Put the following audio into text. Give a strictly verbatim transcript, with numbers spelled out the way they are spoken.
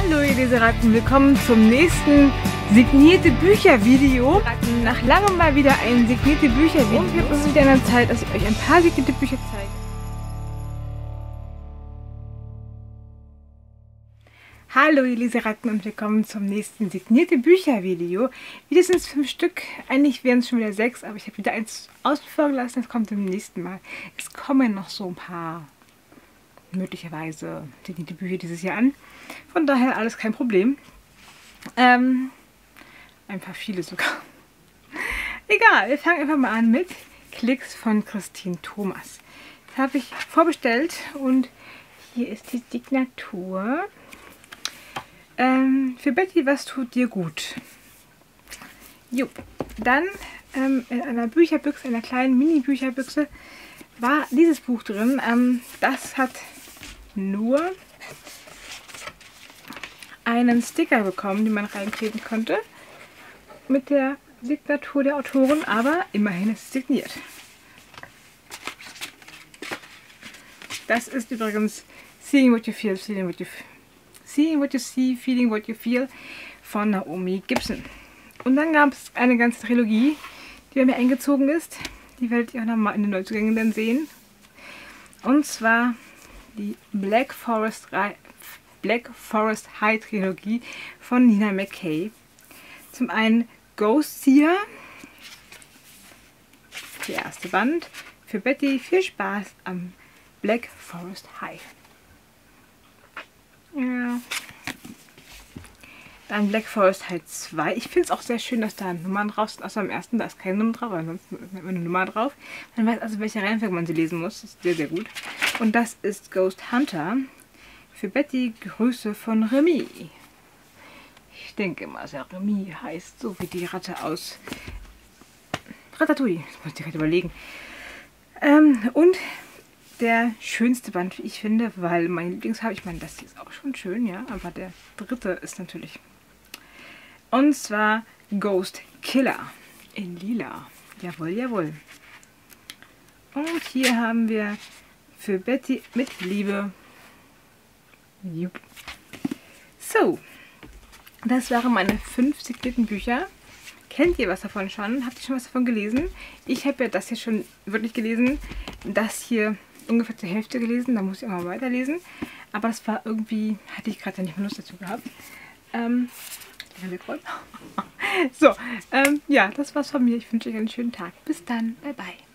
Hallo ihr Leseratten, willkommen zum nächsten signierte Bücher-Video. Nach langem mal wieder ein signierte Bücher-Video. Und jetzt ist es wieder an der Zeit, dass ich euch ein paar signierte Bücher zeige. Hallo ihr Leseratten und willkommen zum nächsten signierte Bücher-Video. Wieder sind es fünf Stück, eigentlich wären es schon wieder sechs, aber ich habe wieder eins außen vor gelassen, das kommt im nächsten Mal. Es kommen noch so ein paar möglicherweise signierte Bücher dieses Jahr an. Von daher alles kein Problem. Ähm, ein paar viele sogar. Egal, wir fangen einfach mal an mit Klicks von Christine Thomas. Das habe ich vorbestellt und hier ist die Signatur. Ähm, für Betty, was tut dir gut? Jo, dann ähm, in einer Bücherbüchse, einer kleinen Mini-Bücherbüchse, war dieses Buch drin. Ähm, das hat nur einen Sticker bekommen, den man reinkleben konnte, mit der Signatur der Autorin, aber immerhin ist es signiert. Das ist übrigens Seeing What You Feel, Feeling What You Feel. Seeing What You See, Feeling What You Feel von Naomi Gibson. Und dann gab es eine ganze Trilogie, die bei mir eingezogen ist. Die werdet ihr auch nochmal in den Neuzugängen dann sehen. Und zwar die Black Forest, Black Forest High Trilogie von Nina McKay. Zum einen Ghost Seer, der erste Band. Für Betty viel Spaß am Black Forest High. Ja. Dann Black Forest High zwei. Ich finde es auch sehr schön, dass da Nummern drauf sind. Außer am ersten, da ist keine Nummer drauf, ansonsten ist immer eine Nummer drauf. Man weiß also, welche Reihenfolge man sie lesen muss. Das ist sehr, sehr gut. Und das ist Ghost Hunter. Für Betty Grüße von Remy. Ich denke mal, dass Remy heißt, so wie die Ratte aus Ratatouille. Das muss ich gerade überlegen. Ähm, und der schönste Band, wie ich finde, weil mein Lieblings habe, ich meine, das hier ist auch schon schön, ja, aber der dritte ist natürlich. Und zwar Ghost Killer in lila. Jawohl, jawohl. Und hier haben wir für Betty mit Liebe. Jupp. So, das waren meine fünf signierten Bücher. Kennt ihr was davon schon? Habt ihr schon was davon gelesen? Ich habe ja das hier schon wirklich gelesen. Das hier ungefähr zur Hälfte gelesen. Da muss ich auch mal weiterlesen. Aber das war irgendwie, hatte ich gerade nicht mehr Lust dazu gehabt. Ähm, so, ähm, ja, das war's von mir. Ich wünsche euch einen schönen Tag. Bis dann. Bye, bye.